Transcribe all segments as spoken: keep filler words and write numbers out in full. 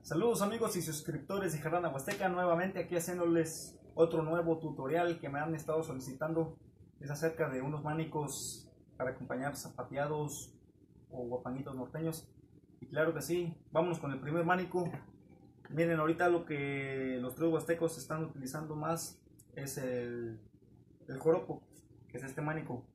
Saludos amigos y suscriptores de Jarana Huasteca, nuevamente aquí haciéndoles otro nuevo tutorial que me han estado solicitando. Es acerca de unos manicos para acompañar zapateados o guapanguitos norteños. Y claro que sí, vámonos con el primer manico. Miren, ahorita lo que los tríos huastecos están utilizando más es el, el joropo, que es este manico.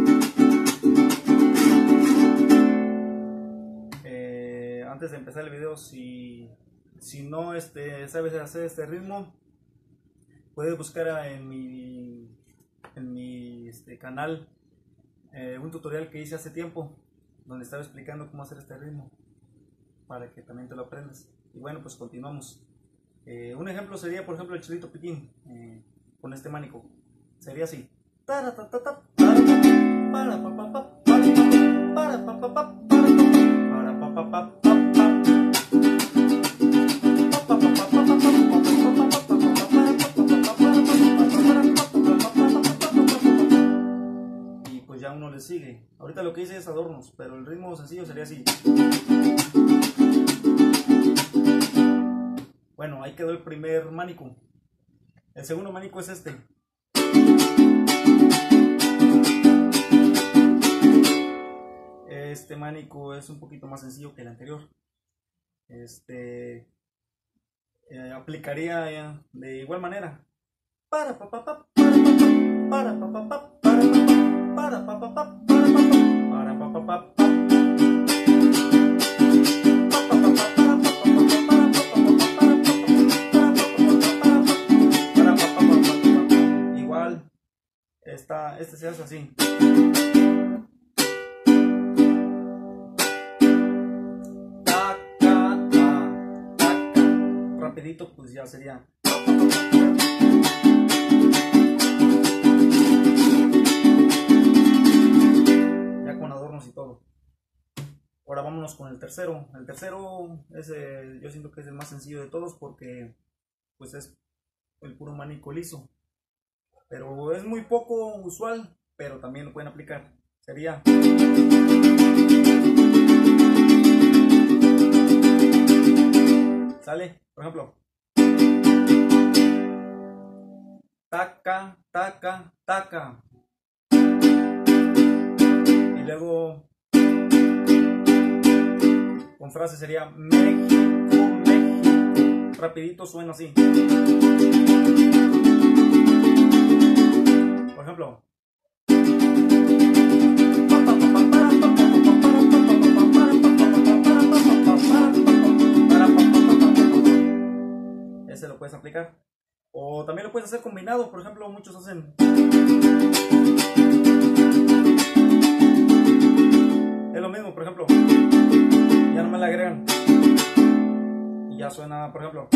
Eh, antes de empezar el video, si, si no este, sabes hacer este ritmo, puedes buscar en mi, en mi este, canal eh, un tutorial que hice hace tiempo, donde estaba explicando cómo hacer este ritmo, para que también te lo aprendas. Y bueno, pues continuamos. Eh, un ejemplo sería, por ejemplo, el chilito piquín eh, con este manico. Sería así. Y pues ya uno le sigue. Ahorita lo que hice es adornos, pero el ritmo sencillo sería así. Bueno, ahí quedó el primer manico. El segundo manico es este. Este manico es un poquito más sencillo que el anterior. Este eh, aplicaría eh, de igual manera. Para pa pa pa para pa pa pa para pa pa pa para pa pa pa. Igual esta, este se hace así. Rapidito, pues ya sería. Ya con adornos y todo. Ahora vámonos con el tercero. El tercero es el, yo siento que es el más sencillo de todos porque pues es el puro manico liso. Pero es muy poco usual, pero también lo pueden aplicar. Sería. ¿Sale? Por ejemplo. Taca, taca, taca. Y luego con frase sería México, México. Rapidito suena así. Por ejemplo. Ese lo puedes aplicar. O también lo puedes hacer combinado. Por ejemplo, muchos hacen. Es lo mismo, por ejemplo. Ya no me la agregan. Y ya suena, por ejemplo.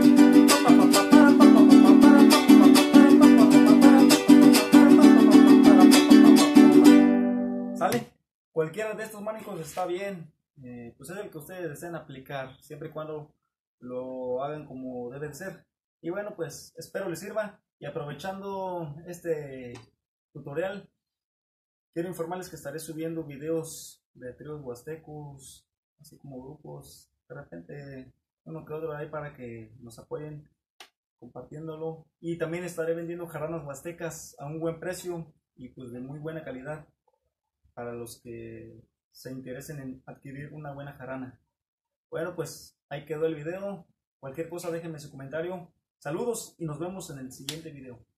¿Sale? Cualquiera de estos manicos está bien. Eh, pues es el que ustedes deseen aplicar. Siempre y cuando lo hagan como debe de ser. Y bueno, pues espero les sirva. Y aprovechando este tutorial, quiero informarles que estaré subiendo videos de tríos huastecos, así como grupos. De repente uno que otro ahí para que nos apoyen compartiéndolo. Y también estaré vendiendo jarranas huastecas a un buen precio y pues de muy buena calidad para los que se interesen en adquirir una buena jarrana. Bueno, pues ahí quedó el video. Cualquier cosa déjenme su comentario. Saludos y nos vemos en el siguiente video.